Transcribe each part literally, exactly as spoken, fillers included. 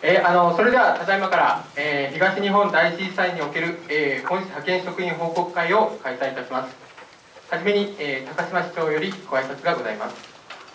えー、あのそれではただいまから、えー、東日本大震災における、えー、本日派遣職員報告会を開催いたします。はじめに、えー、高島市長よりご挨拶がございます。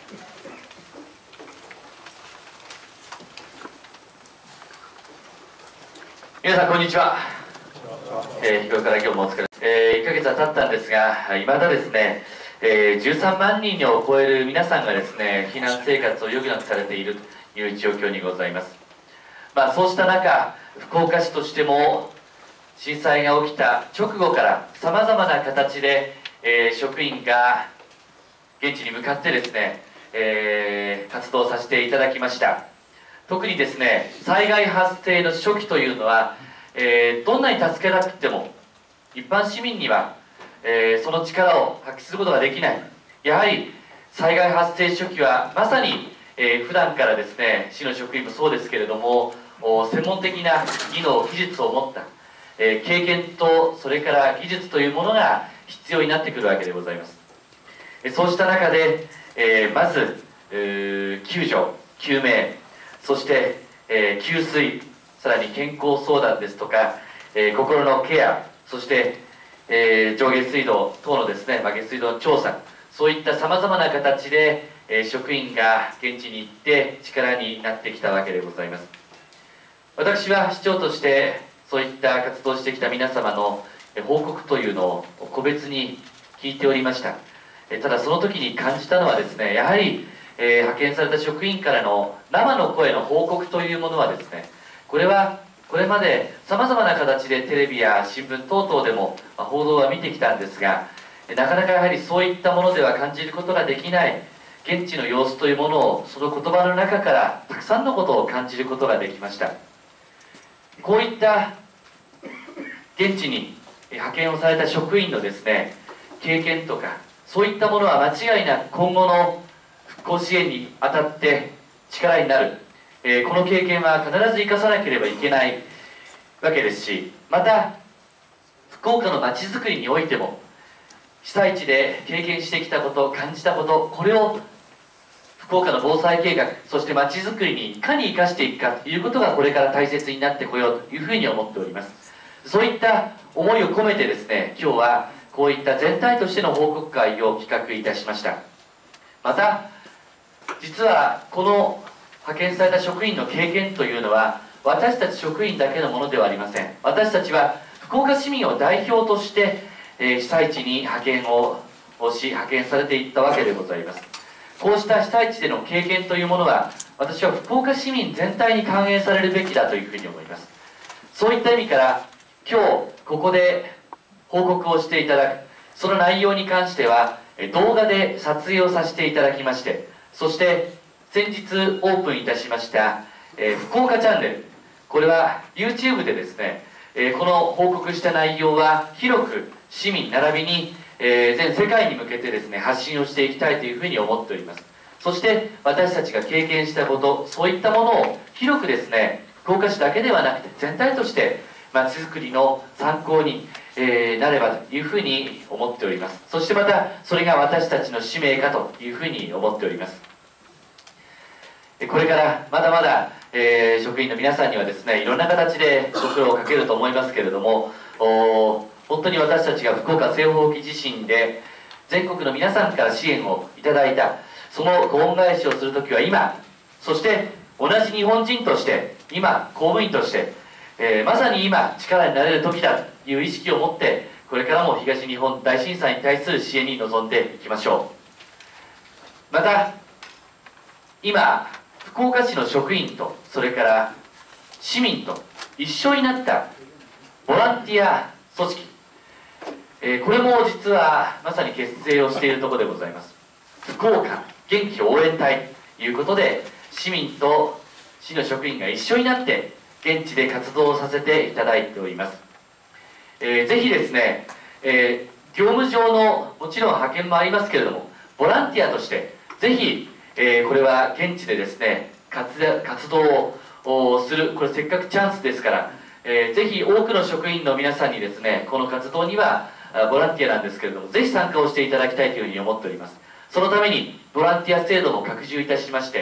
皆さんこんにちは。えー、日頃から今日もお疲れ、えー、いっかげつは経ったんですが、いまだですね、えー、じゅうさんまんにんを超える皆さんがですね、避難生活を余儀なくされているという状況にございます。まあ、そうした中、福岡市としても震災が起きた直後からさまざまな形で、えー、職員が現地に向かってですね、えー、活動させていただきました。特にですね、災害発生の初期というのは、えー、どんなに助けなくても一般市民には、えー、その力を発揮することができない。やはり災害発生初期はまさに、えー、普段からですね、市の職員もそうですけれども、専門的な技能技術を持った、えー、経験とそれから技術というものが必要になってくるわけでございます。えー、そうした中で、えー、まず、えー、救助救命、そして、えー、給水、さらに健康相談ですとか、えー、心のケア、そして、えー、上下水道等のですね、まあ、下水道の調査、そういったさまざまな形で、えー、職員が現地に行って力になってきたわけでございます。私は市長としてそういった活動をしてきた皆様の報告というのを個別に聞いておりました。ただその時に感じたのはですね、やはり、えー、派遣された職員からの生の声の報告というものはですね、これはこれまでさまざまな形でテレビや新聞等々でも報道は見てきたんですが、なかなかやはりそういったものでは感じることができない現地の様子というものを、その言葉の中からたくさんのことを感じることができました。こういった現地に派遣をされた職員のですね、経験とかそういったものは間違いなく今後の復興支援にあたって力になる、えー、この経験は必ず生かさなければいけないわけですし、また福岡のまちづくりにおいても被災地で経験してきたこと、感じたこと、これを福岡の防災計画、そしてまちづくりにいかに生かしていくかということがこれから大切になってこようというふうに思っております。そういった思いを込めてですね、今日はこういった全体としての報告会を企画いたしました。また実はこの派遣された職員の経験というのは私たち職員だけのものではありません。私たちは福岡市民を代表として、えー、被災地に派遣をし派遣されていったわけでございます。こうした被災地での経験というものは私は福岡市民全体に還元されるべきだというふうに思います。そういった意味から今日ここで報告をしていただくその内容に関しては動画で撮影をさせていただきまして、そして先日オープンいたしました、えー、福岡チャンネル、これは YouTube でですね、えー、この報告した内容は広く市民並びにえー、全世界に向けてですね発信をしていきたいというふうに思っております。そして私たちが経験したこと、そういったものを広くですね福岡市だけではなくて全体としてまちづくりの参考に、えー、なればというふうに思っております。そしてまたそれが私たちの使命かというふうに思っております。これからまだまだ、えー、職員の皆さんにはですねいろんな形でご苦労をかけると思いますけれども、お本当に私たちが福岡西方沖地震で全国の皆さんから支援をいただいた、そのご恩返しをする時は今、そして同じ日本人として今公務員として、えー、まさに今力になれる時だという意識を持ってこれからも東日本大震災に対する支援に臨んでいきましょう。また今福岡市の職員とそれから市民と一緒になったボランティア組織、えー、これも実はまさに結成をしているところでございます。福岡元気応援隊ということで市民と市の職員が一緒になって現地で活動をさせていただいております。えー、ぜひですね、えー、業務上のもちろん派遣もありますけれどもボランティアとしてぜひ、えー、これは現地でですね 活, 活動をする、これせっかくチャンスですから、えー、ぜひ多くの職員の皆さんにですねこの活動にはボランティアなんですけれどもぜひ参加をしていただきたいというふうに思っております。そのためにボランティア制度も拡充いたしまして、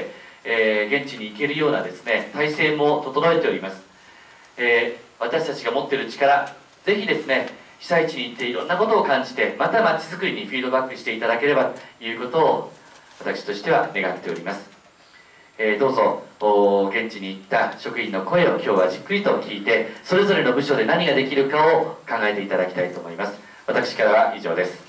えー現地に行けるようなですね体制も整えております。えー私たちが持っている力、ぜひですね被災地に行っていろんなことを感じて、またまちづくりにフィードバックしていただければということを私としては願っております。えーどうぞお現地に行った職員の声を今日はじっくりと聞いて、それぞれの部署で何ができるかを考えていただきたいと思います。私からは以上です。